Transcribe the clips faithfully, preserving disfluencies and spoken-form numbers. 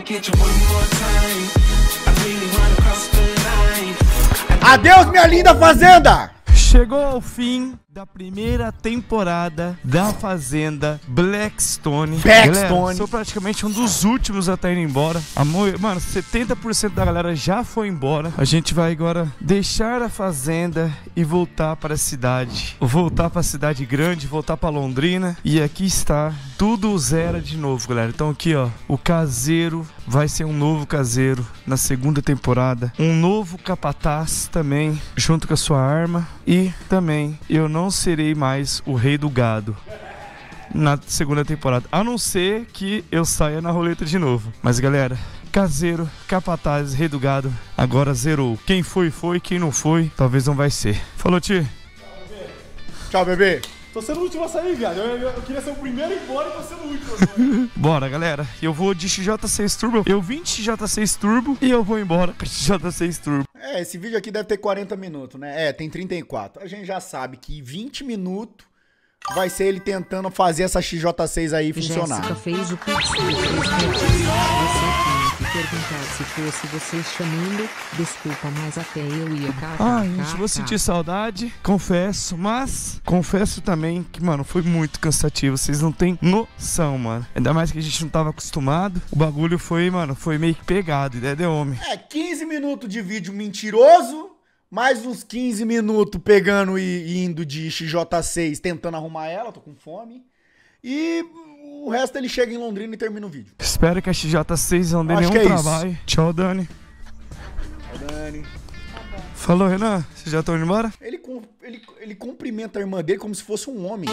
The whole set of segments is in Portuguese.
Adeus, minha linda fazenda! Chegou ao fim da primeira temporada da Fazenda Blackstone. Blackstone. Galera, sou praticamente um dos últimos a estar indo embora. Amor, mano, setenta por cento da galera já foi embora. A gente vai agora deixar a fazenda e voltar para a cidade. Voltar para a cidade grande, voltar para Londrina. E aqui está, tudo zero de novo, galera. Então aqui, ó, o caseiro vai ser um novo caseiro na segunda temporada. Um novo capataz também, junto com a sua arma. E também, eu não não serei mais o rei do gado na segunda temporada, a não ser que eu saia na roleta de novo. Mas galera, caseiro, capataz, rei do gado, agora zerou. Quem foi, foi. Quem não foi, talvez não vai ser. Falou, tio. Tchau, bebê. Tô sendo o último a sair, viado. Eu, eu, eu queria ser o primeiro e embora e tô sendo o último agora. Bora, galera. Eu vou de X J seis Turbo. Eu vim de X J seis Turbo e eu vou embora com X J seis Turbo. É, esse vídeo aqui deve ter quarenta minutos, né? É, tem trinta e quatro. A gente já sabe que vinte minutos vai ser ele tentando fazer essa X J seis aí funcionar. Jéssica fez o pix de três reais. Você tinha que perguntar se fosse você chamando. Desculpa, mas até eu ia cá. Ai, gente, vou sentir saudade, confesso, mas confesso também que, mano, foi muito cansativo. Vocês não têm noção, mano. Ainda mais que a gente não tava acostumado. O bagulho foi, mano, foi meio que pegado, ideia de homem. É, quinze minutos de vídeo mentiroso. Mais uns quinze minutos pegando e, e indo de X J seis, tentando arrumar ela, tô com fome. E o resto ele chega em Londrina e termina o vídeo. Espero que a X J seis não dê nenhum é trabalho. Isso. Tchau, Dani. Tchau, Dani. Falou, Renan. Vocês já estão indo embora? Ele, ele, ele cumprimenta a irmã dele como se fosse um homem.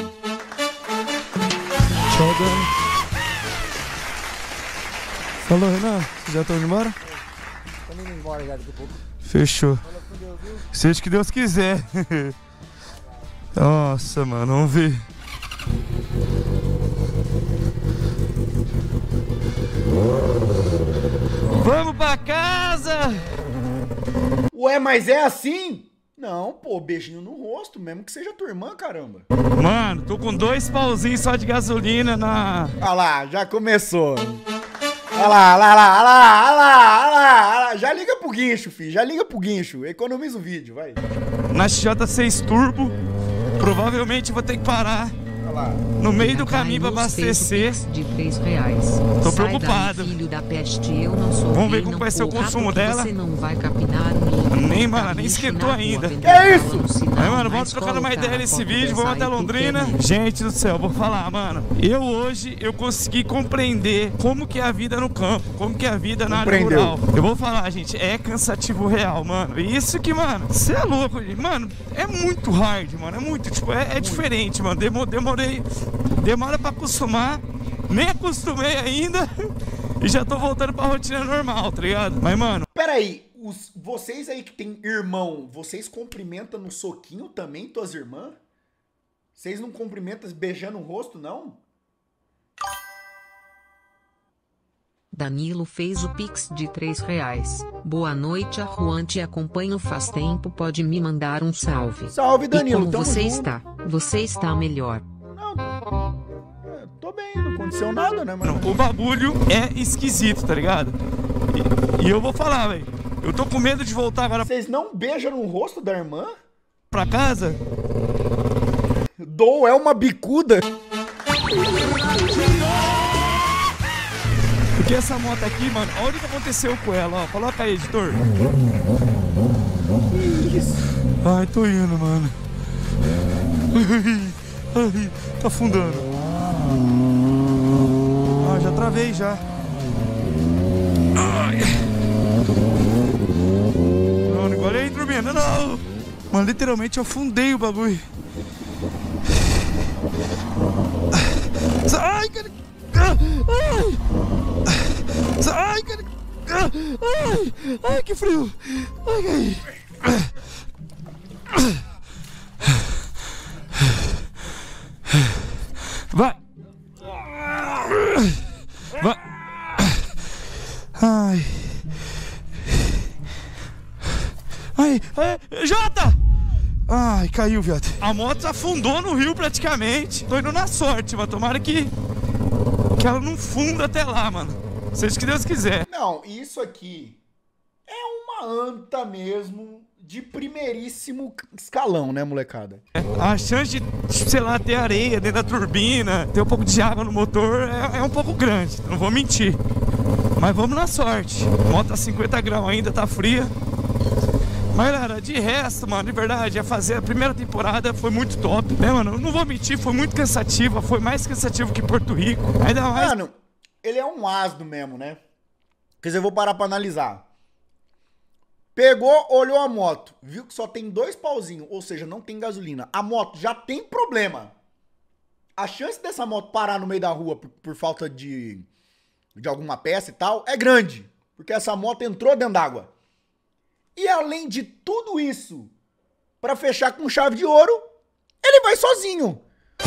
Tchau, Dani. Falou, Renan. Vocês já estão indo embora? Estamos indo embora já daqui a pouco. Fechou. Seja que Deus quiser. Nossa, mano, vamos ver. Vamos pra casa! Ué, mas é assim? Não, pô, beijinho no rosto, mesmo que seja tua irmã, caramba. Mano, tô com dois pauzinhos só de gasolina na... Olha lá, já começou. Olha lá, olha lá, olha lá, olha lá, olha lá, olha lá. Já liga pro guincho, filho, já liga pro guincho. Economiza o vídeo, vai. Na X J seis Turbo, provavelmente vou ter que parar no meio do caminho pra abastecer. De três reais. Tô preocupado. Daí, filho da peste, eu não sou Vamos ver rei, como não vai ser o corra, consumo porque dela. Você não vai capinar um Nem, tá mano, nem bicho esquentou na ainda. rua, Que é isso? Aí, mano, vamos trocando uma ideia nesse vídeo, vamos até Londrina. Gente do céu, vou falar, mano. Eu hoje, eu consegui compreender como que é a vida no campo, como que é a vida na área rural. Eu vou falar, gente, é cansativo real, mano. Isso que, mano, você é louco, gente. Mano, é muito hard, mano, é muito, tipo, é, é diferente, mano. Demo, demorei, demora pra acostumar, nem acostumei ainda e já tô voltando pra rotina normal, tá ligado? Mas, mano... Pera aí. Os, vocês aí que tem irmão, vocês cumprimentam no soquinho também, tuas irmãs? Vocês não cumprimentam beijando o rosto, não? Danilo fez o pix de três reais. Boa noite, a Juan te acompanho faz tempo, pode me mandar um salve. Salve, Danilo, e como tamo você junto. está? Você está melhor. Não, é, tô bem, não aconteceu nada, né, mano? O bagulho é esquisito, tá ligado? E, e eu vou falar, velho. Eu tô com medo de voltar agora. Vocês não beijam no rosto da irmã? Pra casa? Dou é uma bicuda. Porque essa moto aqui, mano, olha o que aconteceu com ela, ó. Coloca aí, editor. Que isso? Ai, tô indo, mano. Ai, ai, tá afundando. Ah, já travei já. Ai. Mano, agora aí, turminha, não. Mano, literalmente eu afundei o bagulho. Ai, cara. Ai. Ai, cara. Ai, ai, que frio. Ai, ai. Vai. Vai. Ai. Ai, ai, Jota! Ai, caiu, viado. A moto afundou no rio praticamente. Tô indo na sorte, mas tomara que que ela não funda até lá, mano. Seja o que Deus quiser. Não, isso aqui é uma anta mesmo de primeiríssimo escalão, né, molecada? A chance de, sei lá, ter areia dentro da turbina, ter um pouco de água no motor é, é um pouco grande, não vou mentir. Mas vamos na sorte. A moto tá cinquenta graus ainda, tá fria. Mas, galera, de resto, mano, de verdade, a fazer a primeira temporada foi muito top, né, mano? Eu não vou mentir, foi muito cansativa, foi mais cansativo que Porto Rico. Ainda mais... Mano, ele é um asno mesmo, né? Quer dizer, eu vou parar pra analisar. Pegou, olhou a moto, viu que só tem dois pauzinhos, ou seja, não tem gasolina. A moto já tem problema. A chance dessa moto parar no meio da rua por, por falta de, de alguma peça e tal é grande, porque essa moto entrou dentro d'água. E além de tudo isso, pra fechar com chave de ouro, ele vai sozinho.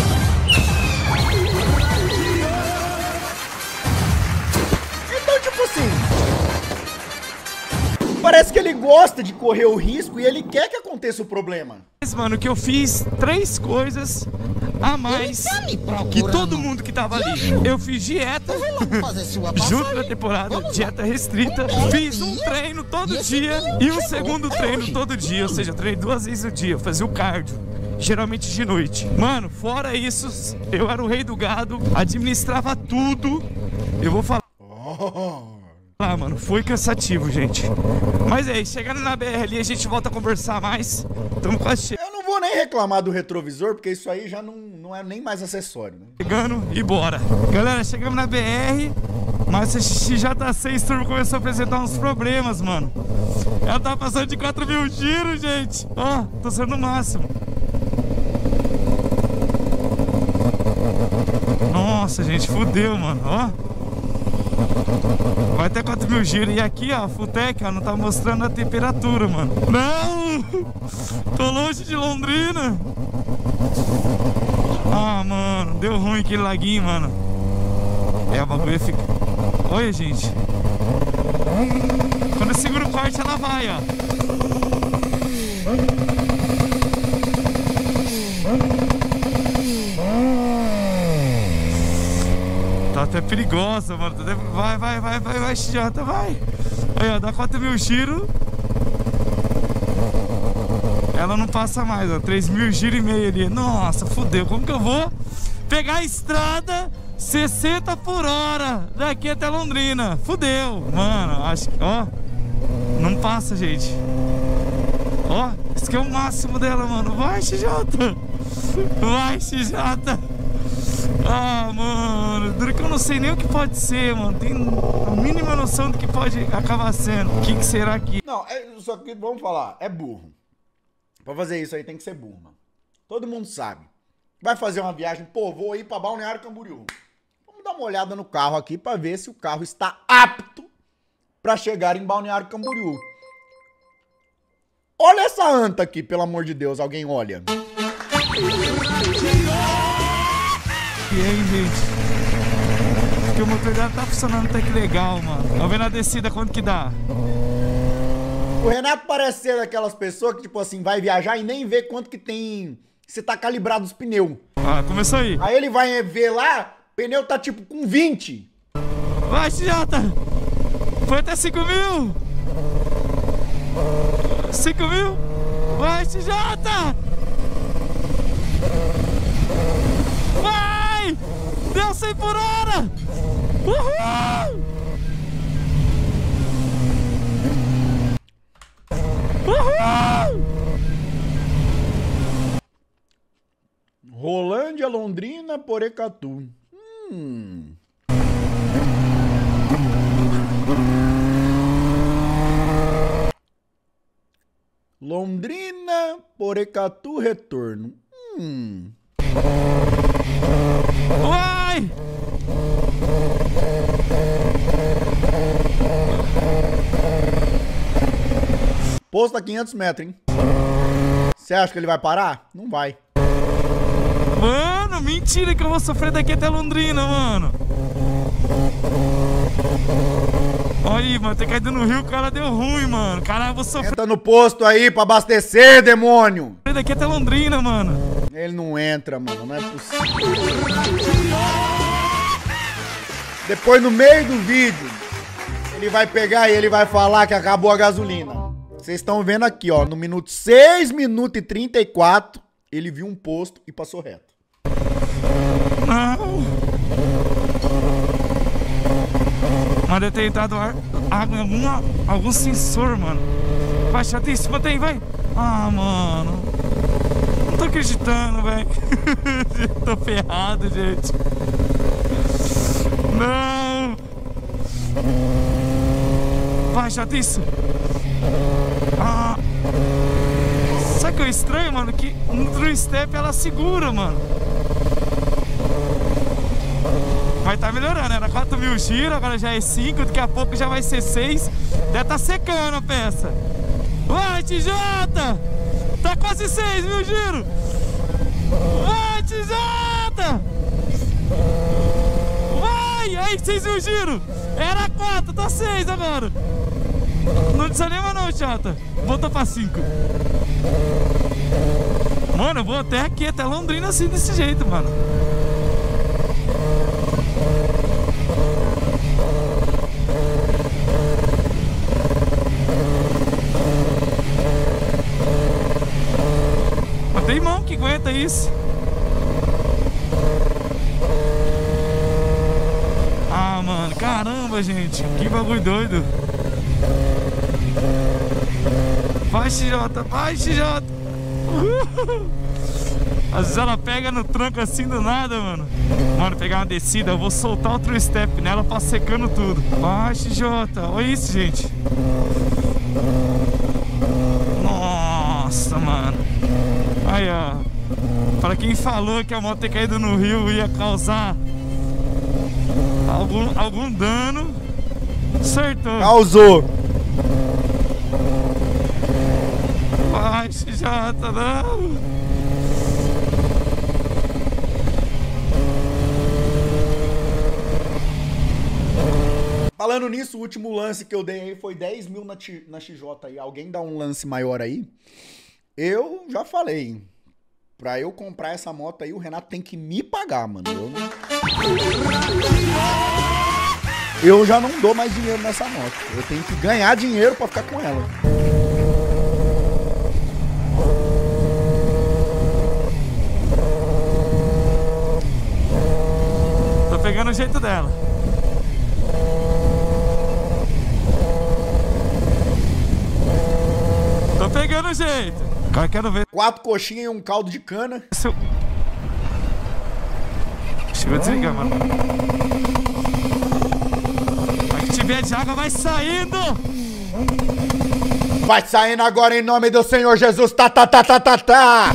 Então, tipo assim, parece que ele gosta de correr o risco e ele quer que aconteça o problema. Mas, mano, que eu fiz três coisas a mais que todo mundo que tava ali. Eu fiz dieta, junto na temporada, dieta restrita. Fiz um treino todo dia e um segundo treino todo dia. Ou seja, eu treinei duas vezes no dia, eu fazia o cardio. Geralmente de noite. Mano, fora isso, eu era o rei do gado, administrava tudo. Eu vou falar... Ah, mano, foi cansativo, gente. Mas é isso, chegando na B R ali, a gente volta a conversar mais. Tamo quase chegando. Eu não vou nem reclamar do retrovisor, porque isso aí já não, não é nem mais acessório, né? Chegando e bora. Galera, chegamos na B R, mas a X J seis Turbo começou a apresentar uns problemas, mano. Ela tá passando de quatro mil giros, gente. Ó, tô sendo o máximo. Nossa, gente, fudeu, mano, ó. Vai até quatro mil giros. E aqui, ó, a Futec, ó, não tá mostrando a temperatura, mano. Não! Tô longe de Londrina. Ah, mano, deu ruim aquele laguinho, mano. É, o bagulho fica... Olha, gente. Quando eu seguro o corte, ela vai, ó. Tá até perigosa, mano. Vai, vai, vai, vai, vai, X J, vai. Aí, ó, dá quatro mil giros. Ela não passa mais, ó. três mil giros e meio ali. Nossa, fudeu. Como que eu vou pegar a estrada sessenta por hora daqui até Londrina? Fudeu, mano. Acho que, ó. Não passa, gente. Ó, esse aqui é o máximo dela, mano. Vai, X J. Vai, X J. Ah, mano, duro que eu não sei nem o que pode ser, mano. Tem a mínima noção do que pode acabar sendo. O que, que será que... Não, é, só que vamos falar, é burro. Pra fazer isso aí tem que ser burro, mano. Todo mundo sabe. Vai fazer uma viagem, pô, vou ir pra Balneário Camboriú. Vamos dar uma olhada no carro aqui pra ver se o carro está apto pra chegar em Balneário Camboriú. Olha essa anta aqui, pelo amor de Deus, alguém olha. E aí, gente? Porque o motor dela tá funcionando até que legal, mano. Vamos ver na descida quanto que dá. O Renato parece ser daquelas pessoas que, tipo assim, vai viajar e nem vê quanto que tem... Se tá calibrado os pneus. Ah, começou aí. Aí ele vai ver lá, o pneu tá tipo com vinte. Vai, X J! Foi até cinco mil! cinco mil! Vai, X J! Vai! Deu cem por hora! Uhul! Uhul! Rolândia, Londrina, Porecatu. Hum. Londrina, Porecatu, retorno. Hum. Vai! Posto a quinhentos metros, hein? Você acha que ele vai parar? Não vai. Mano, mentira que eu vou sofrer daqui até Londrina, mano. Olha aí, mano, ter caído no rio, o cara deu ruim, mano. Caralho, eu vou sofrer Entra no posto aí pra abastecer, demônio. daqui até Londrina, mano. Ele não entra, mano, não é possível. Depois, no meio do vídeo, Ele vai pegar e ele vai falar que acabou a gasolina. Vocês estão vendo aqui, ó, no minuto seis minutos e trinta e quatro, ele viu um posto e passou reto. Não. Mas deve ter dado ar, água em alguma, algum sensor, mano. Vai, chatíssimo, bota aí, vai. Ah, mano. Não tô acreditando, velho. Tô ferrado, gente. Não. Vai, chatíssimo. Ah. Sabe o que é estranho, mano? Que no True Step ela segura, mano. Mas tá melhorando, era quatro mil giros, agora já é cinco, daqui a pouco já vai ser seis. Deve tá secando a peça. Vai, T J! Tá quase seis mil giros! Vai, T J! Vai! Aí, seis mil giros! Era quatro, tá seis agora! Não desanima não, chata. Voltou pra cinco. Mano, eu vou até aqui, até Londrina assim, desse jeito, mano. Mas tem mão que aguenta isso. Ah, mano, caramba, gente. Que bagulho doido. Vai, X J, vai, X J. Às vezes ela pega no tranco assim do nada, mano. Mano, pegar uma descida, eu vou soltar o True Step nela pra secando tudo. Vai, X J, olha isso, gente. Nossa, mano. Aí, ó. Pra quem falou que a moto ter caído no rio ia causar algum, algum dano, acertou. Causou. Vai, X J, não. Falando nisso, o último lance que eu dei aí foi dez mil na, na X J aí. Alguém dá um lance maior aí? Eu já falei. Pra eu comprar essa moto aí, o Renato tem que me pagar, mano. Eu, eu já não dou mais dinheiro nessa moto. Eu tenho que ganhar dinheiro pra ficar com ela. Tô pegando o jeito dela. Tô pegando o jeito. Cara, quero ver. Quatro coxinhas e um caldo de cana. Seu... Deixa eu desligar, mano. Vai que tiver de água, vai saindo. Vai saindo agora em nome do Senhor Jesus. Tá, tá, tá, tá, tá, tá.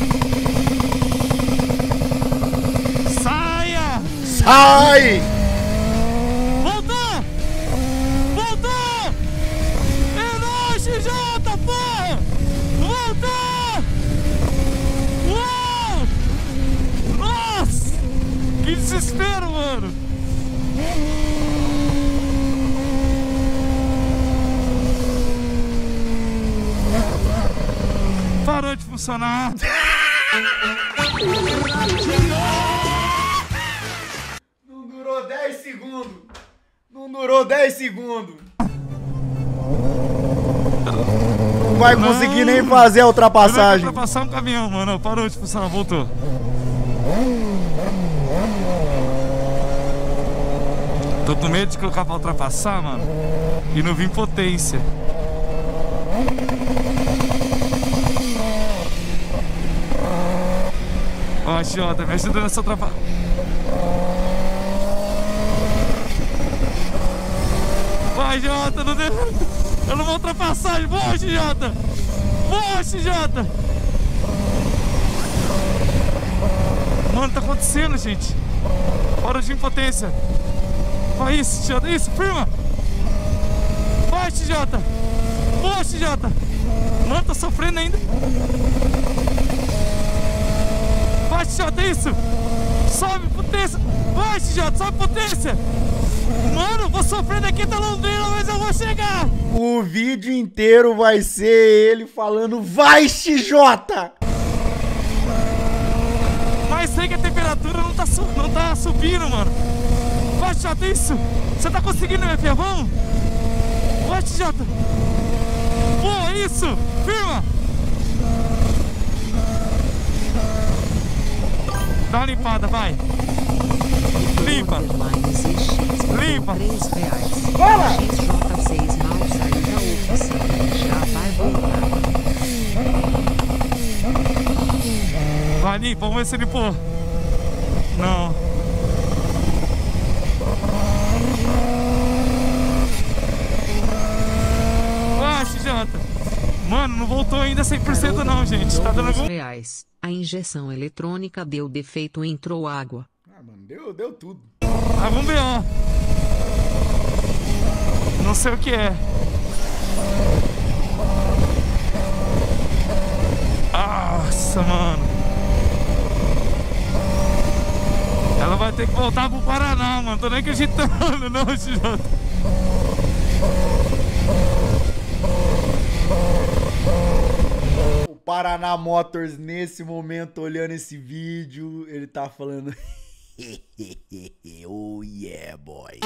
Saia. Sai. Voltou. Voltou. É nóis, X J, porra. Voltou. Uou. Nossa. Que desespero, mano. Parou de funcionar. Não durou dez segundos. Não durou dez segundos. Não vai Não. conseguir nem fazer a ultrapassagem. Ultrapassar um caminhão, mano. Parou de funcionar, voltou. Tô com medo de colocar pra ultrapassar, mano. E não vir potência. Ó, Jota, me ajuda nessa ultrapassagem. Vai, Jota, não deu. Eu não vou ultrapassar. Boa, Jota. Boa, Jota. Mano, tá acontecendo, gente. Hora de impotência. Vai, isso, Jota. Isso, firma. Vai, Jota. Boa, Jota. Mano, tá sofrendo ainda. Vai, Jota, isso. Sobe potência. Vai, Jota, sobe potência. Mano, vou sofrendo aqui da Londrina, mas eu vou chegar. O vídeo inteiro vai ser ele falando: vai, X J! Mas sei que a temperatura não tá, su não tá subindo, mano. Vai, X Jota, isso! Você tá conseguindo, minha filha? Vamos! Vai, Jota! Boa, isso! Firma! Dá uma limpada, vai! Limpa! Limpa! três reais. Fala! X J seis mal saiu da oficina. Já vai voltar. Vai, limpa, vamos ver se limpou. Não. Ah, X J. Mano, não voltou ainda cem por cento não, gente. Tá dando algum... reais. A injeção eletrônica deu defeito e entrou água. Ah, mano, deu, deu tudo. Algum B O. Não sei o que é. Nossa, mano. Ela vai ter que voltar pro Paraná, mano. Tô nem acreditando, não, X J. O Paraná Motors, nesse momento, olhando esse vídeo, ele tá falando... Oh yeah, boy.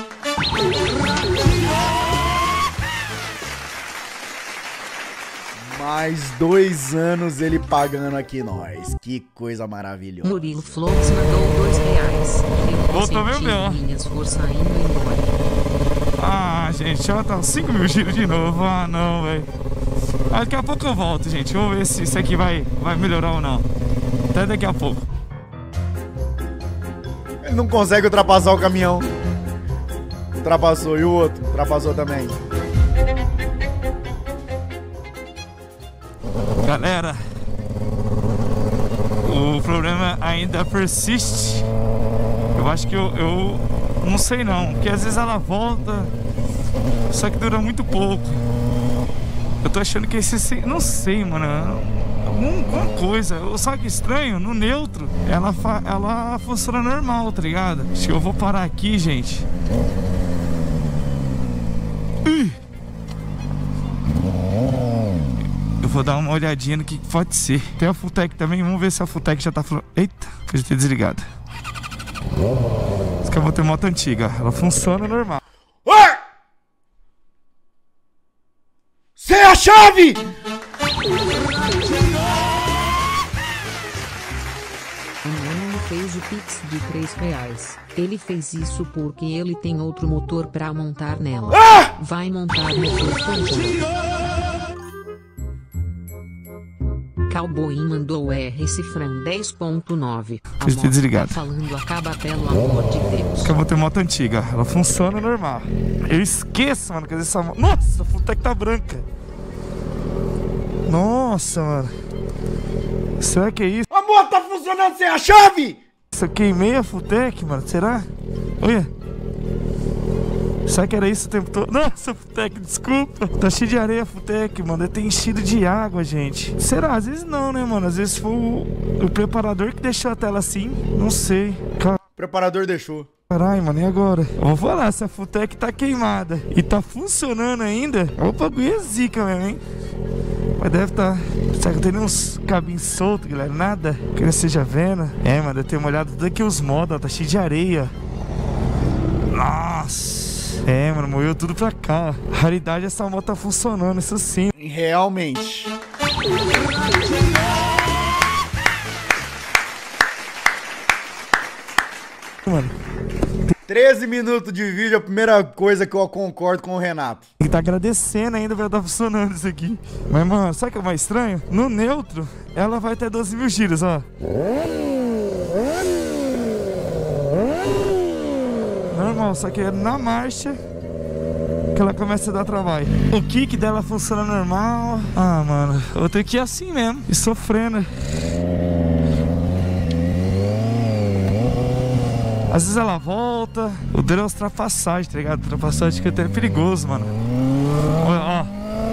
Mais dois anos ele pagando aqui nós. Que coisa maravilhosa. Murilo Flores mandou dois reais. Eu Voltou senti meu B O. minhas forças indo embora. Ah, gente, já tá cinco mil giros de novo. Ah, não, velho. Daqui a pouco eu volto, gente. Vamos ver se isso aqui vai, vai melhorar ou não. Até daqui a pouco. Ele não consegue ultrapassar o caminhão. Ultrapassou. E o outro? Ultrapassou também. Galera, o problema ainda persiste. Eu acho que eu, eu não sei não, porque às vezes ela volta, só que dura muito pouco. Eu tô achando que esse... Não sei, mano. Alguma coisa. Só que estranho, no neutro, ela, fa... ela funciona normal, tá ligado? Acho que eu vou parar aqui, gente. Ih. Eu vou dar uma olhadinha no que pode ser. Tem a Futec também, vamos ver se a Futec já tá falando. Eita, que eu já tenho desligado. Isso que eu vou ter moto antiga. Ela funciona normal. Oi! Sem a chave! O menino fez o pix de três reais. Ele fez isso porque ele tem outro motor pra montar nela. Ah! Vai montar motor Pantera. Cowboy mandou R cifrão dez ponto nove. A Deixa eu ter desligado. tá falando acaba pelo amor de Deus. Isso que eu vou ter moto antiga. Ela funciona normal. Eu esqueço, mano, que essa moto... Nossa, a Futec tá branca. Nossa, mano. Será que é isso? A moto tá funcionando sem a chave! Eu queimei a Futec, mano. Será? Olha. Será que era isso o tempo todo? Nossa, Futec, desculpa. Tá cheio de areia, Futec, mano. Deve ter enchido de água, gente. Será? Às vezes não, né, mano? Às vezes foi o, o preparador que deixou a tela assim. Não sei. Car... O preparador deixou. Caralho, mano, e agora? Eu vou falar, se a Futec tá queimada e tá funcionando ainda, opa, é zica mesmo, hein? Mas deve tá... Será que tem uns cabinhos soltos, galera? Nada que ele esteja vendo. É, mano, deve ter uma olhada tudo aqui os modos, ó. Tá cheio de areia. Nossa. É, mano, moeu tudo pra cá. Raridade, essa moto tá funcionando, isso sim. Realmente. Mano, treze minutos de vídeo, a primeira coisa que eu concordo com o Renato. tem que tá agradecendo ainda pra estar funcionando isso aqui. Mas, mano, sabe o que é o mais estranho? No neutro, ela vai ter doze mil giros, ó. Normal, só que é na marcha que ela começa a dar trabalho. O kick dela funciona normal. Ah, mano, eu vou ter que ir assim mesmo, e sofrendo. Às vezes ela volta. O dele é ultrapassagem, tá ligado? Ultrapassagem que até é perigoso, mano. Olha, ó.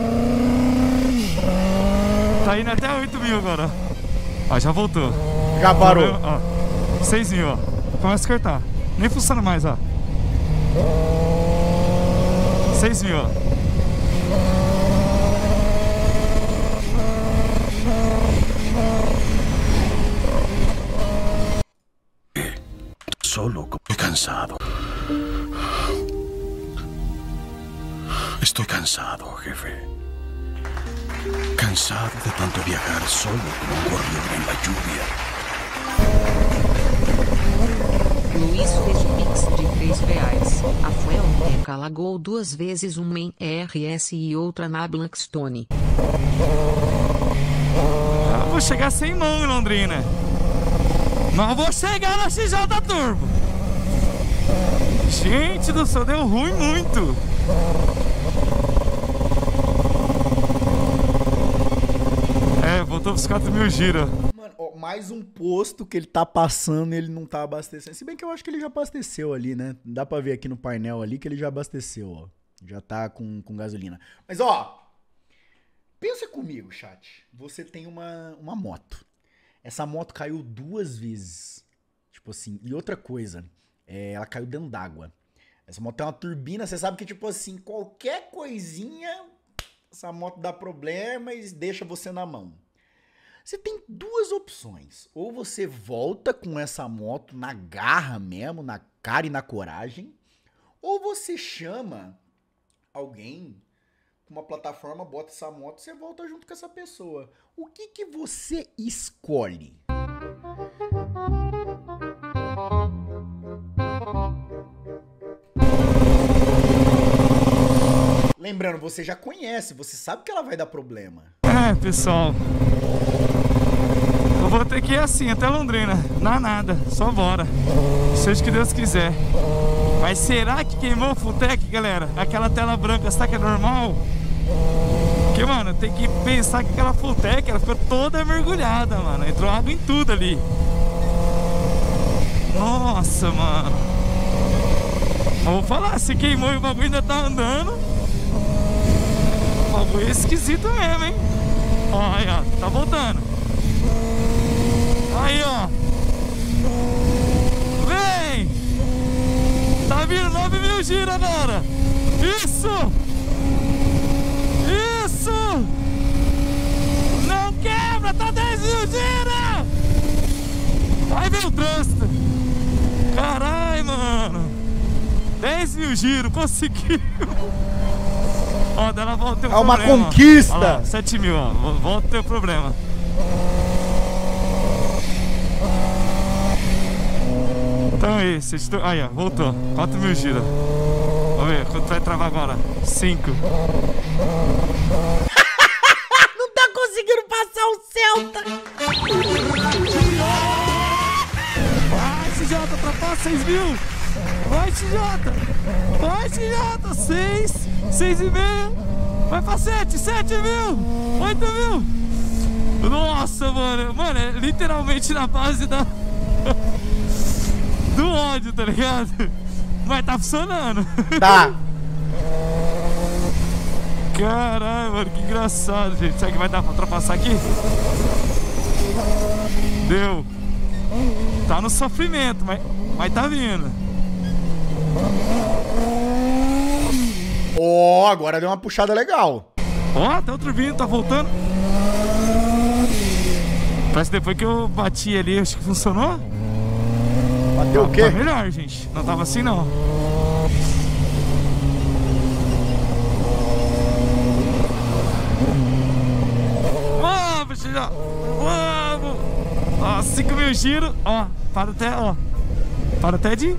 Tá indo até oito mil agora, ó. Ó, já voltou. Já parou. Ó, seis mil, ó. Começa a cortar. Nem funciona mais, ó. seis mil, ó. Solo, cansado. Estoy cansado, jefe. Cansado de tanto viajar solo como un gorrión en la lluvia. Luiz fez o pix de três reais. A Fuelteca alagou duas vezes, uma em R S e outra na Blackstone. Eu vou chegar sem mão em Londrina. Mas eu vou chegar na X J Turbo. Gente do céu, deu ruim muito. É, voltou pros quatro mil giros. Mano, ó, mais um posto que ele tá passando e ele não tá abastecendo. Se bem que eu acho que ele já abasteceu ali, né? Dá pra ver aqui no painel ali que ele já abasteceu, ó. Já tá com, com gasolina. Mas, ó, pensa comigo, chat. Você tem uma, uma moto. Essa moto caiu duas vezes. Tipo assim, e outra coisa, é, ela caiu dentro d'água. Essa moto tem uma turbina, você sabe que, tipo assim, qualquer coisinha, essa moto dá problema e deixa você na mão. Você tem duas opções. Ou você volta com essa moto na garra mesmo, na cara e na coragem. Ou você chama alguém com uma plataforma, bota essa moto e você volta junto com essa pessoa. O que que você escolhe? Lembrando, você já conhece, você sabe que ela vai dar problema. É, pessoal. Eu vou ter que ir assim, até Londrina. Não nada, só bora. Seja o que Deus quiser. Mas será que queimou o Fulltech, galera? Aquela tela branca, será que é normal? Porque, mano, tem que pensar que aquela Fulltech, ela ficou toda mergulhada, mano. Entrou água em tudo ali. Nossa, mano. Eu vou falar, se queimou e o bagulho ainda tá andando. O bagulho é esquisito mesmo, hein? Ó, aí, ó, tá voltando. Aí, ó. Vem! Tá vindo nove mil giros agora. Isso! Isso! Não quebra, tá dez mil giros! Aí vem o trânsito. Caralho, mano. dez mil giros, conseguiu. Ó, dela volta o É uma problema. conquista. Ó lá, sete mil, ó. Volta o teu problema. Então é isso. Estou... Aí, ó, voltou. quatro mil giros. Vamos ver, quanto vai travar agora? cinco. Não tá conseguindo passar o Celta. Vai, X J, ultrapassa seis mil. Vai, X J. Vai, X J. seis. seis e meio. Vai pra sete. sete mil. oito mil. Nossa, mano. Mano, é literalmente na base da... do ódio, tá ligado? Mas tá funcionando. Tá. Caralho, mano, que engraçado, gente. Será que vai dar pra ultrapassar aqui? Deu. Tá no sofrimento, mas, mas tá vindo. Ó, oh, agora deu uma puxada legal. Ó, oh, tá outro vindo, tá voltando. Parece que depois que eu bati ali, acho que funcionou. Bateu o quê? Tá melhor, gente. Não tava assim, não. Vamos, filho. Vamos. Ó, cinco mil giros. Ó, para até, ó. Para até de...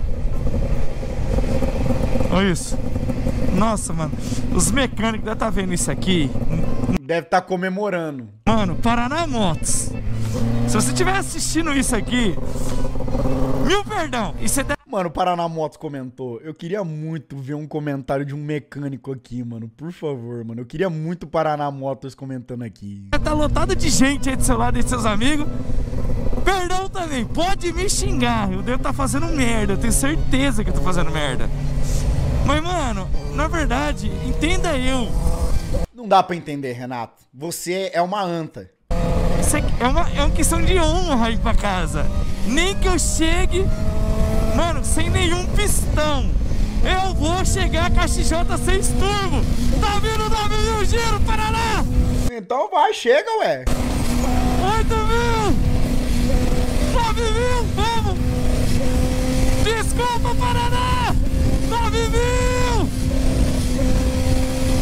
Olha isso. Nossa, mano. Os mecânicos devem estar vendo isso aqui. Deve estar comemorando. Mano, Paraná Motos. Se você estiver assistindo isso aqui, mil perdão. E você deve... Mano, o Paraná Motos comentou. Eu queria muito ver um comentário de um mecânico aqui, mano. Por favor, mano. Eu queria muito o Paraná Motos comentando aqui. Tá lotado de gente aí do seu lado e de seus amigos. Perdão também. Pode me xingar. Eu devo estar fazendo merda. Eu tenho certeza que eu tô fazendo merda. Mas, mano, na verdade, entenda eu. Não dá pra entender, Renato. Você é uma anta. Isso é uma, é uma questão de honra ir pra casa. Nem que eu chegue, mano, sem nenhum pistão. Eu vou chegar com a X J seis turbo. Tá vindo nove mil giros, Paraná! Então vai, chega, ué. oito mil! nove mil, vamos! Desculpa, Paraná! nove mil!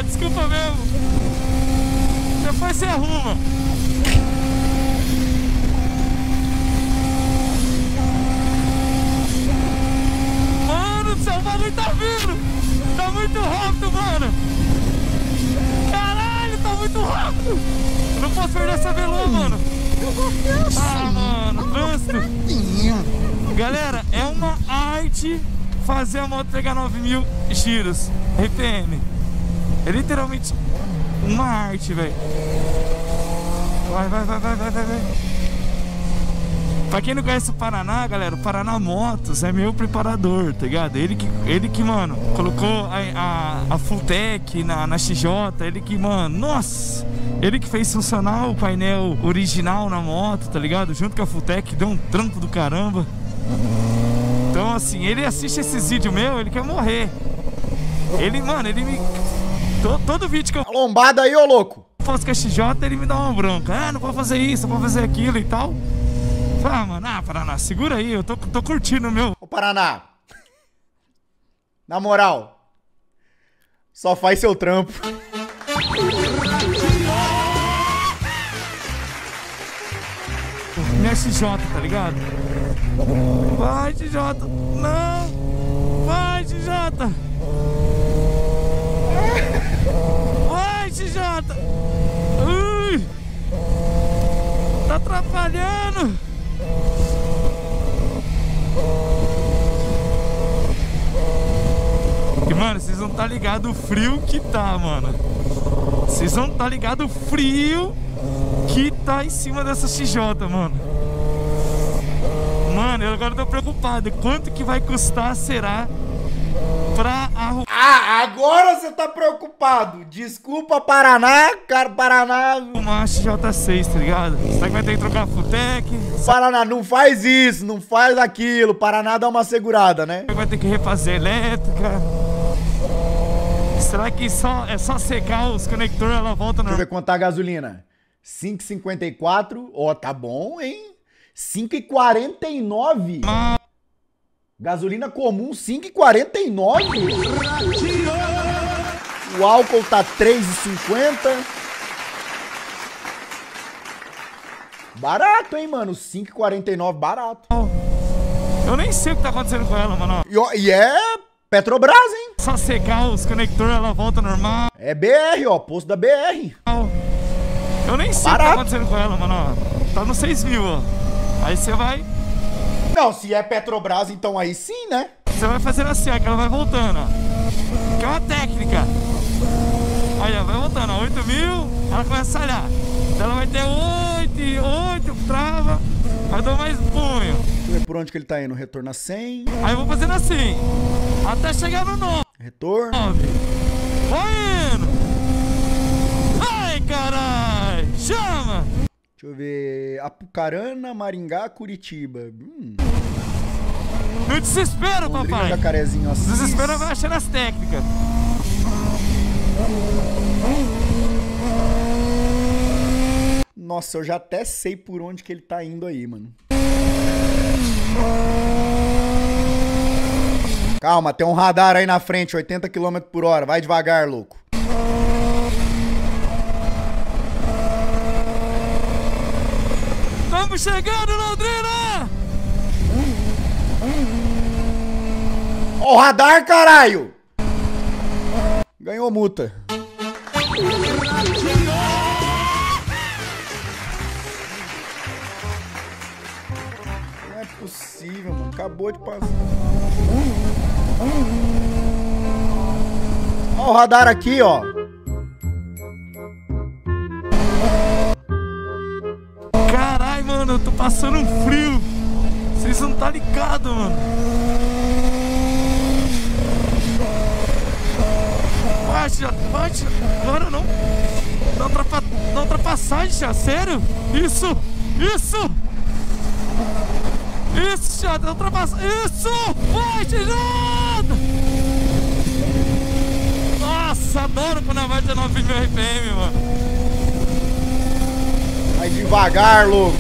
desculpa mesmo. Depois você arruma. Mano do céu, o bagulho tá vindo. Tá muito rápido, mano. Caralho, tá muito rápido. Eu não posso perder essa velô, mano. Ah, mano, trânsito. Galera, é uma arte fazer a moto pegar nove mil giros R P M. É literalmente uma arte, velho. Vai, vai, vai, vai, vai, vai, vai. Pra quem não conhece o Paraná, galera, o Paraná Motos é meu preparador, tá ligado? Ele que, ele que mano, colocou a, a, a Fulltech na, na X J, ele que, mano, nossa, ele que fez funcionar o painel original na moto, tá ligado? Junto com a Fulltech, deu um trampo do caramba. Então, assim, ele assiste esses vídeos meus, ele quer morrer. Ele, mano, ele me... Todo, todo vídeo que eu... Lombada aí, ô louco. Faço com a X J, ele me dá uma bronca. Ah, não pode fazer isso, não pode fazer aquilo e tal. Ah, mano, ah, Paraná, segura aí, eu tô, tô curtindo o meu. Ô, Paraná. Na moral. Só faz seu trampo. Minha X J, tá ligado? Vai, X J. Não. Vai, X J. Vai, X J. Ui. Tá atrapalhando. E, mano, vocês não tá ligado o frio que tá, mano. Vocês não tá ligado o frio que tá em cima dessa X J, mano. Mano, eu agora tô preocupado. Quanto que vai custar, será, pra arrumar? Ah, agora você tá preocupado. Desculpa, Paraná, cara, Paraná. Uma X J seis, tá ligado? Será que vai ter que trocar a Fulltech? Paraná, não faz isso, não faz aquilo. Paraná dá uma segurada, né? Será que vai ter que refazer elétrica? Será que só, é só secar os conectores e ela volta Deixa eu normal? ver quanto tá a gasolina. cinco e cinquenta e quatro. Ó, oh, tá bom, hein? cinco e quarenta e nove. Mas... Gasolina comum, cinco e quarenta e nove. O álcool tá três e cinquenta. Barato, hein, mano? cinco e quarenta e nove, barato. Eu nem sei o que tá acontecendo com ela, mano. E, ó, e é Petrobras, hein? Só secar os conectores, ela volta normal. É B R, ó, posto da B R. Eu nem sei Barato. o que tá acontecendo com ela, mano. Tá no seis mil, ó. Aí você vai... Não, se é Petrobras, então aí sim, né? Você vai fazendo assim, ó, que ela vai voltando, ó. Que é uma técnica. Aí, ó, vai voltando, ó. oito mil, ela começa a salhar. Então ela vai ter oito, oito, trava. Aí eu dou mais punho. Deixa eu ver por onde que ele tá indo. Retorno a cem. Aí eu vou fazendo assim, até chegar no nove. Retorno. Vai indo. Vai, caralho. Chama. Deixa eu ver. Apucarana, Maringá, Curitiba. Hum. No desespero, Londrina, papai. Jacarezinho, Assis. Desespero vai achando as técnicas. Nossa, eu já até sei por onde que ele tá indo aí, mano. Calma, tem um radar aí na frente, oitenta quilômetros por hora. Vai devagar, louco. Estamos chegando, Londrina! Ó o radar, caralho! Ganhou multa. Não é possível, mano. Acabou de passar. Ó o radar aqui, ó. Caralho, mano, eu tô passando um frio. Vocês não tá ligado, mano. Bate, bate. Agora não. Dá, ultrapa... Dá ultrapassagem, já. Sério? Isso! Isso! Isso, já. Dá ultrapassagem. Isso! Vai, tirando! Nossa, adoro quando a vai de nove mil R P M, mano. Vai devagar, louco.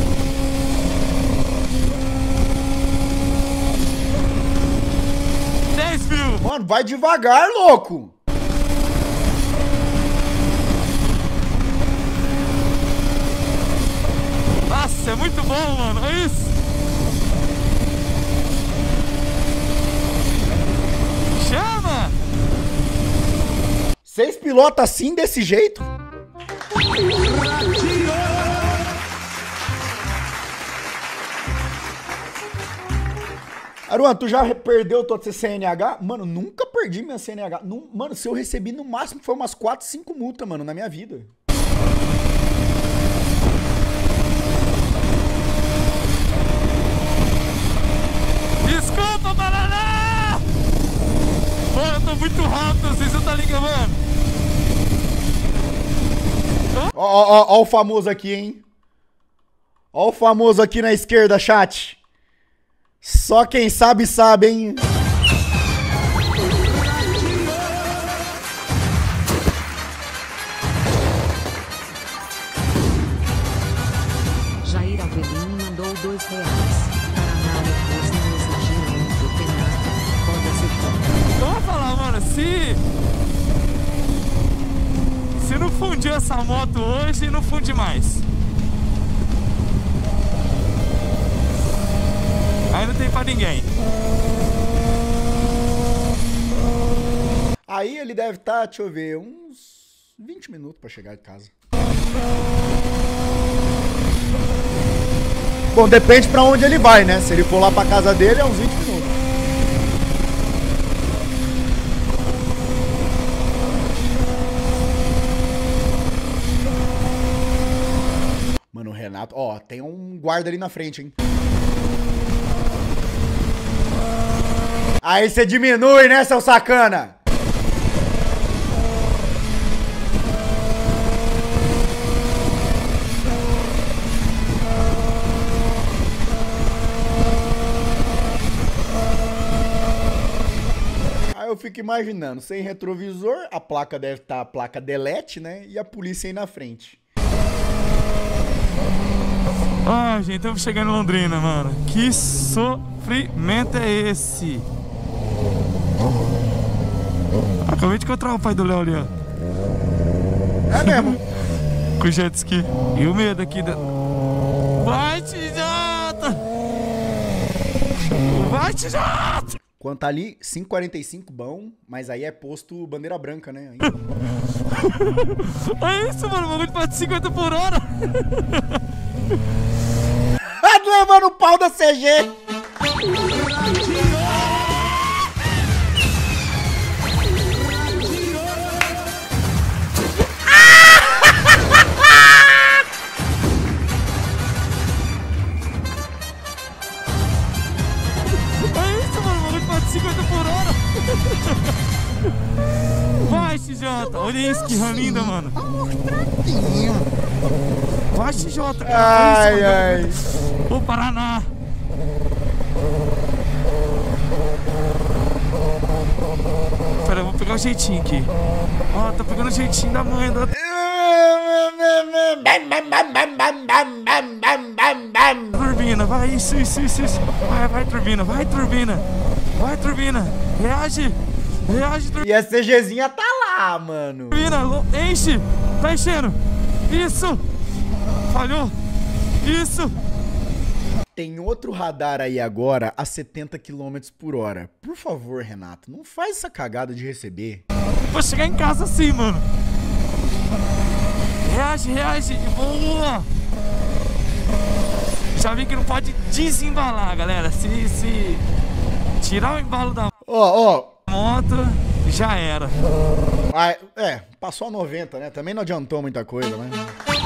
dez mil. Mano, vai devagar, louco. Nossa, é muito bom, mano. Olha isso. Chama! Vocês pilotam assim, desse jeito? Aruan, tu já perdeu tua C N H? Mano, nunca perdi minha C N H. Num, mano, se eu recebi no máximo foi umas quatro, cinco multas, mano, na minha vida. Desculpa, Paraná! Pô, eu tô muito rápido, vocês não tá ligando, mano. Ó, ó, ó, ó o famoso aqui, hein? Ó o famoso aqui na esquerda, chat. Só quem sabe, sabe, hein? Jair Avelino mandou dois reais. Paraná depois não exigiu muito penado. Pode ser bom. Eu vou falar, mano, se... Se não fundir essa moto hoje, não funde mais. Aí não tem pra ninguém. Aí ele deve estar, deixa eu ver, uns vinte minutos pra chegar de casa. Bom, depende pra onde ele vai, né? Se ele for lá pra casa dele, é uns vinte minutos. Mano, o Renato... Ó, tem um guarda ali na frente, hein? Aí você diminui, né, seu sacana? Aí eu fico imaginando, sem retrovisor, a placa deve estar a placa delete, né? E a polícia aí na frente. Ah, gente, estamos chegando em Londrina, mano. Que sofrimento é esse? Acabei de encontrar o pai do Léo ali, ó. É mesmo? Com o jet ski. E o medo aqui da... Vai, Tijota! Vai, Tijota! Quanto ali, cinco e quarenta e cinco bom, mas aí é posto bandeira branca, né? É isso, mano, o bagulho de cinquenta por hora. Tá levando o pau da C G! cinquenta por hora. Vai, X J. Olha isso, que rã linda, mano. Vai, X J. Ai, ai. Ô, Paraná. Pera, eu vou pegar o jeitinho aqui. Ó, tá pegando o jeitinho da mãe. Da... Turbina, vai, isso, isso, isso, isso. Vai, vai, turbina, vai, turbina. Vai, turbina, reage, reage, turbina. E a CGzinha tá lá, mano. Turbina, enche, tá enchendo. Isso, falhou, isso. Tem outro radar aí agora a setenta quilômetros por hora. Por favor, Renato, não faz essa cagada de receber. Vou chegar em casa assim, mano. Reage, reage, boa. Já vi que não pode desembalar, galera. Se, se tirar o embalo da Ó, ó. moto, já era. Ah, é, passou a noventa, né? Também não adiantou muita coisa, né?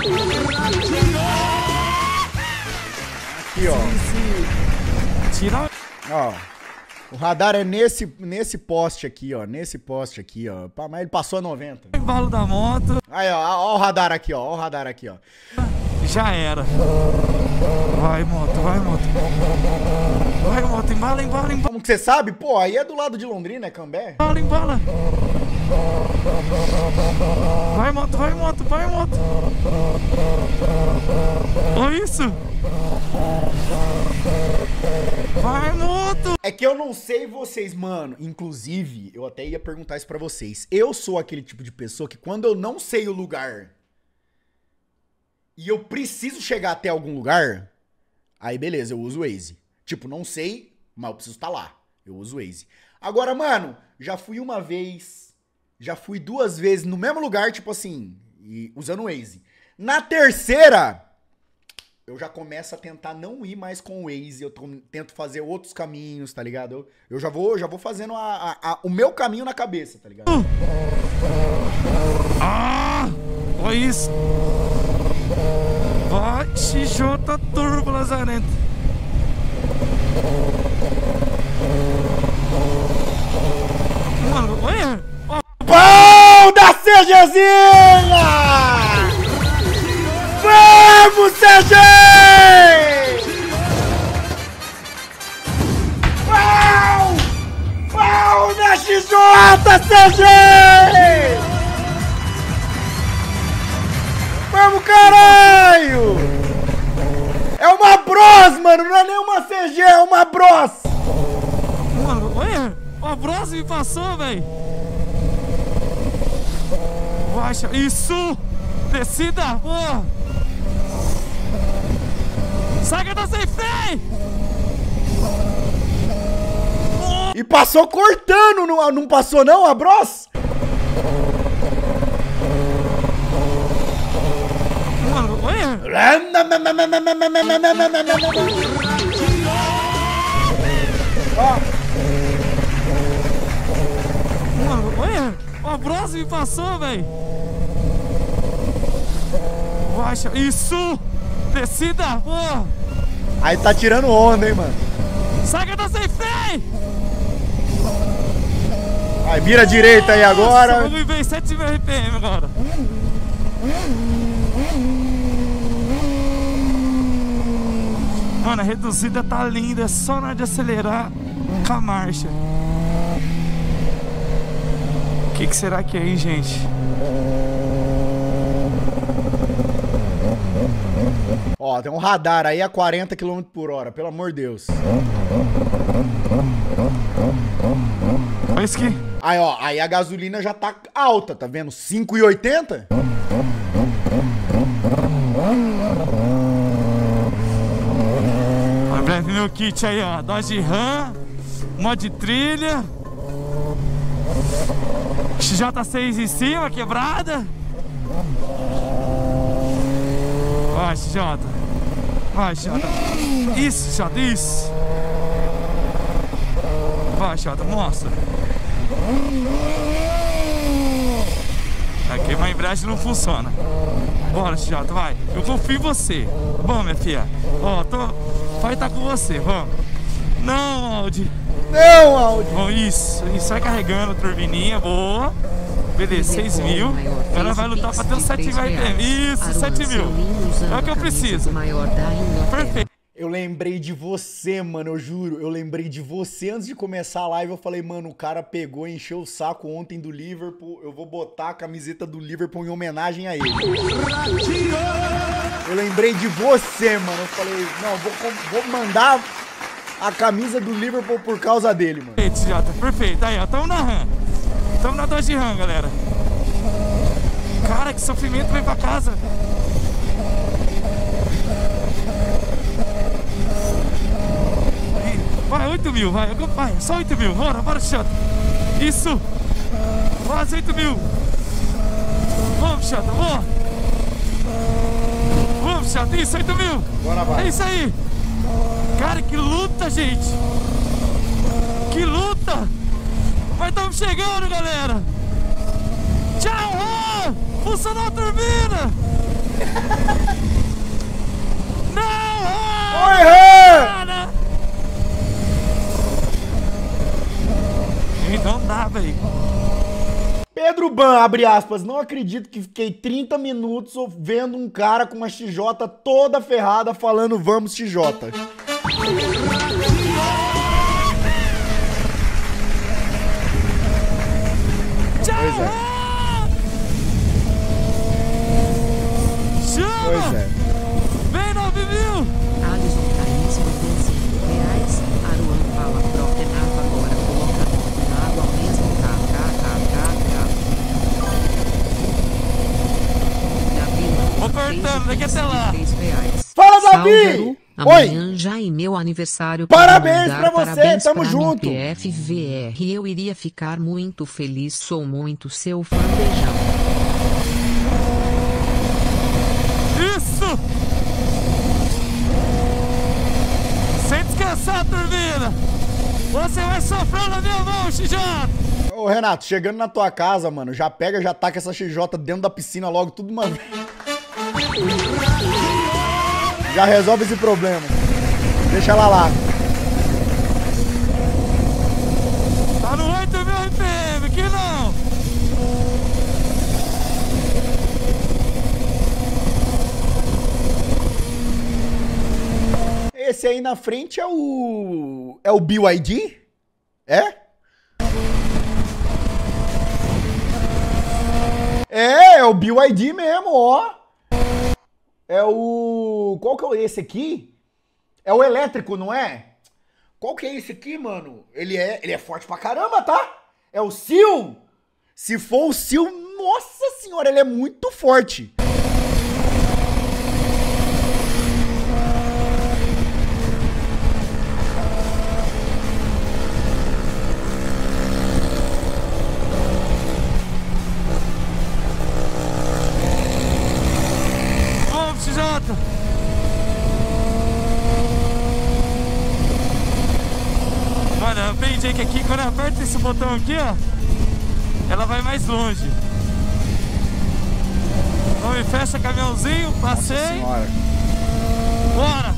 Aqui, ó. Se, se tirar Ó. O radar é nesse, nesse poste aqui, ó. Nesse poste aqui, ó. Mas ele passou a noventa. o embalo da moto, Aí, ó. Ó o radar aqui, ó. Ó o radar aqui, ó. já era. Vai, moto, vai, moto. Vai, moto, embala, embala, embala. Como que você sabe? Pô, aí é do lado de Londrina, é Cambé. Embala, embala. Vai, moto, vai, moto, vai, moto. Olha isso. Vai, moto. É que eu não sei vocês, mano. Inclusive, eu até ia perguntar isso pra vocês. Eu sou aquele tipo de pessoa que quando eu não sei o lugar e eu preciso chegar até algum lugar, aí beleza, eu uso o Waze. Tipo, não sei, mas eu preciso estar lá. Eu uso o Waze. Agora, mano, já fui uma vez, já fui duas vezes no mesmo lugar, tipo assim, e, usando o Waze. Na terceira, eu já começo a tentar não ir mais com o Waze, eu tô, tento fazer outros caminhos, tá ligado? Eu, eu já, vou, já vou fazendo a, a, a, o meu caminho na cabeça, tá ligado? Ah! Olha isso! Vai, X J Turbo Lazarento! Mano, olha! Ó. Pão da CGzinha! Vamos, C G! Pau! Pau da X J, C G! Vamos, caralho! É uma Bros, mano! Não é nem uma C G, é uma Bros! Mano, olha! A Bros me passou, velho! Baixa! Isso! Descida! Boa! Sai que eu tô sem freio! E passou cortando, não, não passou não, a Bros? Mano, olha! Mano, olha! A Bros me passou, velho! Baixa! Isso! Descida! Boa! Aí tá tirando onda, hein, mano. Sai que eu tô sem freio! Aí vira a direita aí agora. Vamos ver sete mil R P M agora. Mano, a reduzida tá linda, é só na hora de acelerar com a marcha. O que, que será que é aí, gente? Ó, tem um radar aí a quarenta quilômetros por hora, pelo amor de Deus. Olha isso aqui. Aí, ó, aí a gasolina já tá alta, tá vendo? cinco e oitenta? Olha meu kit aí, ó. Dodge Ram, mod trilha, X J seis em cima, quebrada. Vai, X J. Vai, X J. Isso, X J, isso. Vai, X J, mostra. Aqui, mas a embreagem não funciona. Bora, X J, vai. Eu confio em você. Vamos, minha filha. Ó, tô... vai estar com você, vamos. Não, Audi. Não, Audi. Bom, isso. Isso, vai carregando a turbininha, boa. Beleza, seis mil. Agora vai lutar pra ter os sete mil R P M. Isso, sete mil. É o que eu preciso. Perfeito. Eu lembrei de você, mano, eu juro. Eu lembrei de você antes de começar a live. Eu falei, mano, o cara pegou e encheu o saco ontem do Liverpool. Eu vou botar a camiseta do Liverpool em homenagem a ele. Eu lembrei de você, mano. Eu falei, não, vou, vou mandar a camisa do Liverpool por causa dele, mano. Perfeito, já tá perfeito. Aí, ó, tamo na RAM. Tamo na Dodge Ram, galera. Cara, que sofrimento, vem pra casa. Vai, oito mil, vai, vai, só oito mil, bora, bora, Xota. Isso, quase oito mil. Vamos, Xota, boa. Vamos, Xota, isso, oito mil. Bora, vai. É isso aí. Cara, que luta, gente. Que luta. Mas estamos chegando, galera. Tchau, oh, funcionou a turbina. Não, oh, Oi, Rê. cara. Então dá, velho. Pedro Ban, abre aspas, não acredito que fiquei trinta minutos vendo um cara com uma X J toda ferrada falando vamos X J. Pois é. Chama! Pois é. Vem, nove mil! Alisson Caríssimo com cinco reais. Aruan fala Protenava agora coloca tudo na água mesmo. Kkkk. Vou apertando, daqui até lá. Fala, Salve, Davi! Aru. Oi! Amanhã já é meu aniversário. Quero Parabéns mandar pra você, parabéns tamo para junto. P F V R. Eu iria ficar muito feliz. Sou muito seu fã. Beijão. Isso! Sem descansar, turbina! Você vai sofrer na minha mão, X J! Ô, Renato, chegando na tua casa, mano, já pega, já taca essa X J dentro da piscina logo, tudo de uma vez. Já resolve esse problema. Deixa ela lá. Tá no oito mil R P M, aqui não! Esse aí na frente é o... É o B Y D? É? É, é o B Y D mesmo, ó. É o... Qual que é esse aqui? É o elétrico, não é? Qual que é esse aqui, mano? Ele é, ele é forte pra caramba, tá? É o Seal. Se for o Seal, nossa senhora, ele é muito forte. Vamos, X J! Mano, eu aprendi que aqui, quando eu aperto esse botão aqui, ó, ela vai mais longe. Então, fecha caminhãozinho, passei. Nossa senhora. Bora!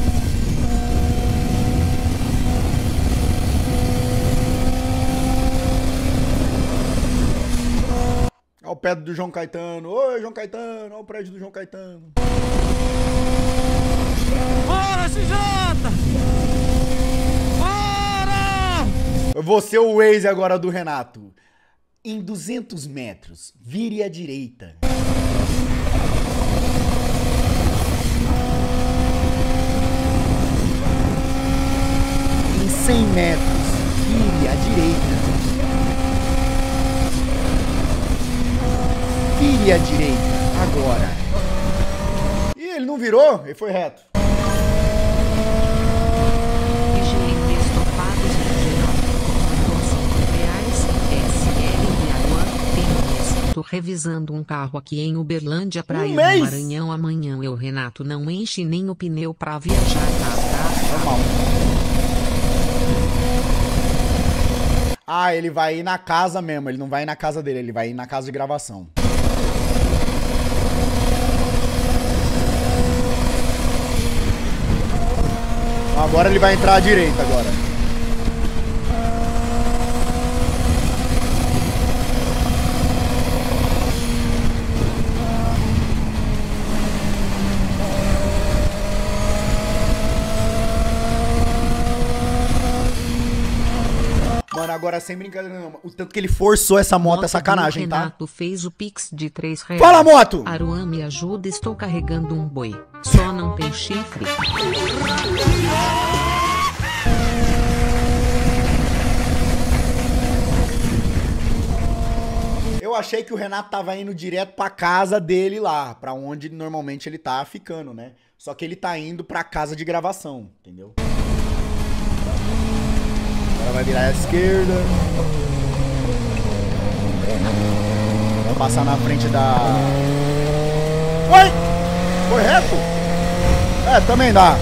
Olha o pé do João Caetano. Oi, João Caetano. Olha o prédio do João Caetano. Bora, X J! Bora! Eu vou ser o Waze agora do Renato. Em duzentos metros, vire à direita. Em cem metros, vire à direita. Vire à direita, agora. Ih, ele não virou? Ele foi reto. Higiene estofados original. Por cinco reais. S L de Aruan. Tem mês. Tô revisando um carro aqui em Uberlândia pra Um ir mês? no Maranhão amanhã. Eu, Renato, não enche nem o pneu pra viajar. Tá, tá? Normal. Ah, ele vai ir na casa mesmo. Ele não vai ir na casa dele, ele vai ir na casa de gravação. Agora ele vai entrar à direita agora. Mano, agora sem brincadeira não. O tanto que ele forçou essa moto é sacanagem, do tá? Renato fez o pix de três reais. Fala, moto! Aruan, me ajuda, estou carregando um boi. Só não tem chifre. Eu achei que o Renato tava indo direto pra casa dele lá, pra onde normalmente ele tá ficando, né? Só que ele tá indo pra casa de gravação, entendeu? Agora vai virar à esquerda. Vai passar na frente da... Oi! Foi reto? É, também dá.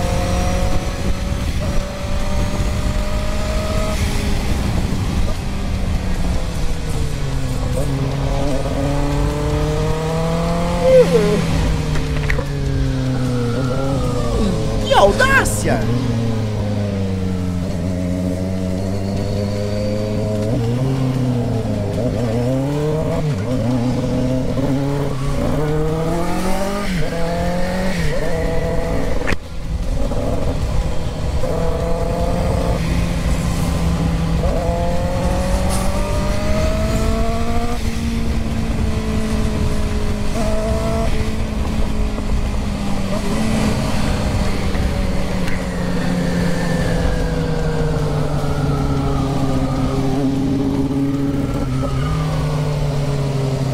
Que audácia!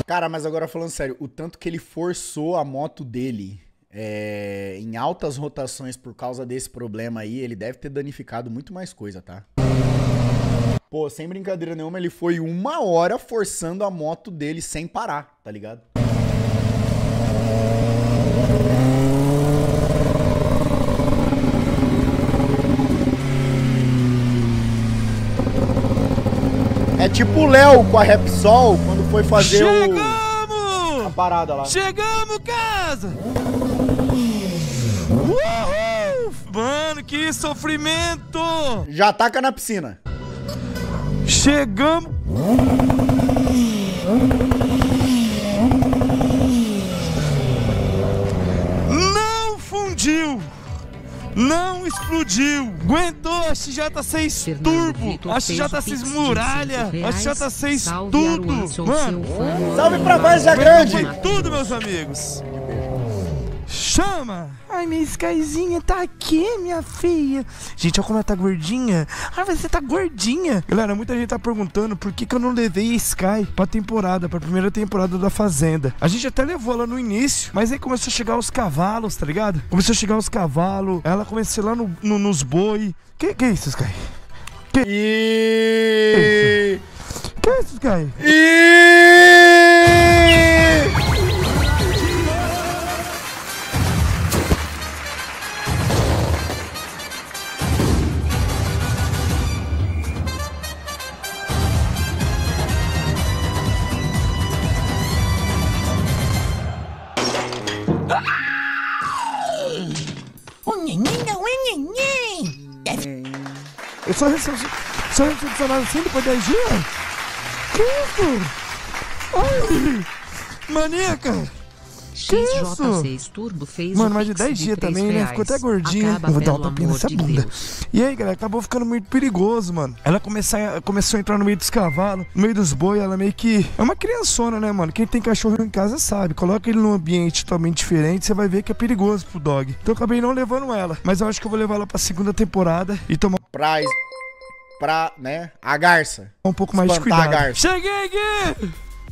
Cara, mas agora falando sério, o tanto que ele forçou a moto dele é, em altas rotações por causa desse problema aí, ele deve ter danificado muito mais coisa, tá? Pô, sem brincadeira nenhuma, ele foi uma hora forçando a moto dele sem parar, tá ligado? É tipo o Léo com a Repsol quando foi fazer Chegamos! o... a parada lá. Chegamos, casa! Uhul! Mano, que sofrimento! Já taca na piscina. Chegamos! Não fundiu! Não explodiu! Aguentou a X J seis Turbo! A X J seis Muralha! A X J seis tudo! Mano! Salve pra Várzea Grande! Foi tudo, meus amigos! Chama! Ai, minha Skyzinha tá aqui, minha filha. Gente, olha como ela tá gordinha. Ai, você tá gordinha. Galera, muita gente tá perguntando por que que eu não levei a Sky pra temporada, pra primeira temporada da Fazenda. A gente até levou ela no início, mas aí começou a chegar os cavalos, tá ligado? Começou a chegar os cavalos, ela começou lá no, no, nos boi. Que que é isso, Sky? Que, E... que é isso, Sky? E... Eu sou recepcionado, sou recepcionado assim depois de dez dias? Que isso? Ai, maníaca! X J seis Turbo fez Mano, o mais de Pix dez dias três também, né? reais. Ficou até gordinha. Acaba, Eu vou dar uma pelo tapinha nessa amor de bunda. Deus. E aí, galera, acabou ficando muito perigoso, mano. Ela começou a, começou a entrar no meio dos cavalos, no meio dos boi, ela meio que... É uma criançona, né, mano? Quem tem cachorro em casa sabe. Coloca ele num ambiente totalmente diferente, você vai ver que é perigoso pro dog. Então eu acabei não levando ela. Mas eu acho que eu vou levar ela pra segunda temporada e tomar Pra... Pra, né? A garça. um pouco mais de Espantar a cuidado. garça. Cheguei, Gui!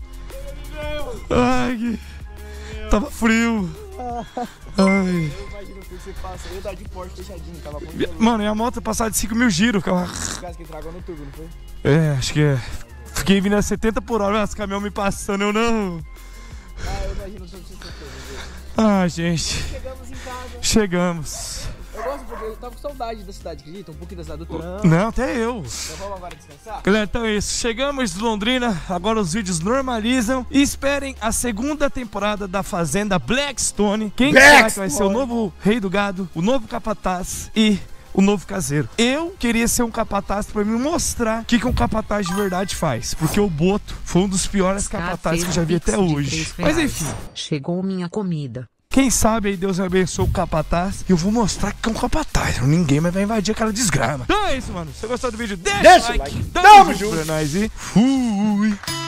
Ai, Gui. Tava frio. Ai. Eu imagino o que você passa. Eu dar de Porsche fechadinho, tava com Mano, e a moto passar de cinco mil giros. Ficava... o gás que tragou no turbo, não foi? É, acho que é. Fiquei vindo a setenta por hora, os caminhões me passando, eu não. Ah, eu imagino tudo que você fez. Ah, gente. Chegamos em casa. Chegamos. Eu gosto porque eu tava com saudade da cidade, acredita? Um pouquinho da cidade do trampo. Não, até eu. Já vamos agora descansar? Galera, então é isso. Chegamos de Londrina, agora os vídeos normalizam. E esperem a segunda temporada da Fazenda Blackstone. Quem será que vai ser o novo rei do gado, o novo capataz e o novo caseiro? Eu queria ser um capataz pra me mostrar o que, que um capataz de verdade faz. Porque o Boto foi um dos piores capatazes que eu já vi até hoje. Mas enfim. Chegou minha comida. Quem sabe aí Deus abençoe o capataz e eu vou mostrar que é um capataz. Ninguém mais vai invadir aquela desgrama. Então é isso, mano. Se você gostou do vídeo, deixa, Deixa o like. o like. Tamo junto junto. pra nós e fui.